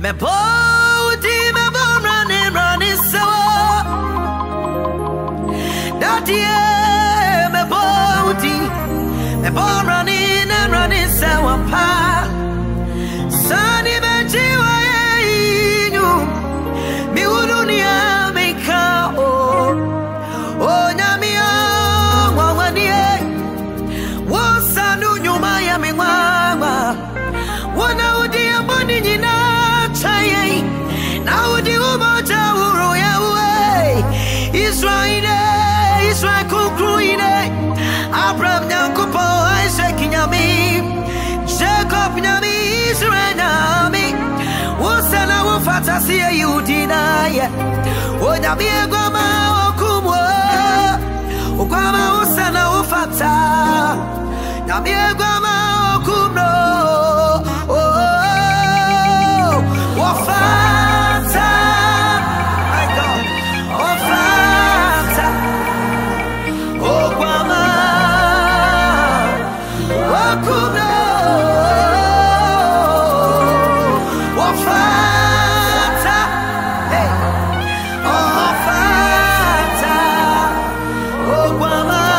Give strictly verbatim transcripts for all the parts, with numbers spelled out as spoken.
me body me born running running so that yeah me body me born running and running so pa sunny me jiwa you me udunia me ka o o nyami o wawani wo sanu nyuma ya me mama wana udi amboni nyina chaye na udi umoja uro ya we Israel Israel kukruine Abraham nyankupo Isaac nyami Jacob nyami Israel nyami wosana wofata siya yudina ye onyami egwama okumwo okwama wosana wofata nyami egwama okumno wafata my God wafata okwama wakumno wafata hey wafata okwama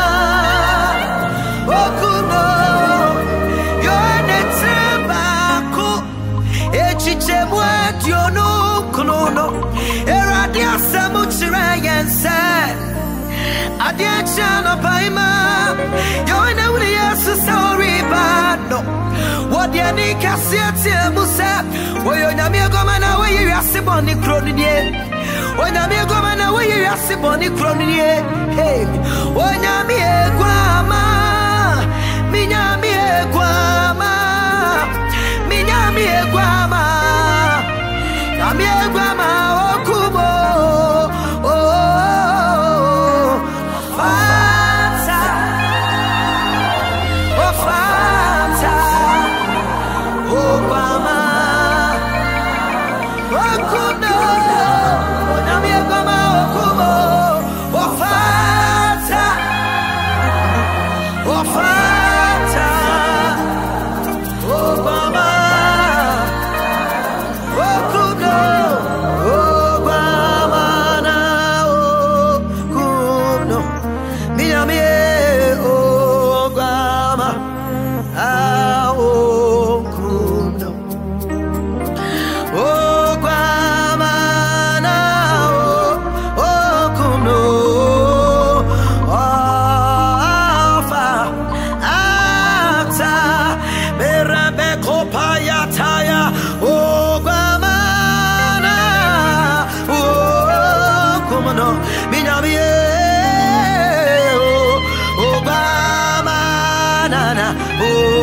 wakumno yone tebako echichemwa diono konono eradia samuchira yense adia chana paima yone uli yesu sorry bado wadia ni kasiete musa woyo nyame goma na woyo yasebo ni kronnie onyame goma na woyo yasebo ni kronnie hey onyame egwama minyame egwama minyame egwama nyame egwama okubo oh fata oh fata Obama, Okuno, Onyami Obama, Okumo, Wafata, Wafata, Obama, Okuno, Obama, na Okuno, Miami, Obama, ah, Okuno. Oh, Guamana, oh, oh, Kuno, Alpha, Ata, Berabeko Payataya, oh, Guamana, oh, Kumano, Minamie, oh, Guamana, oh.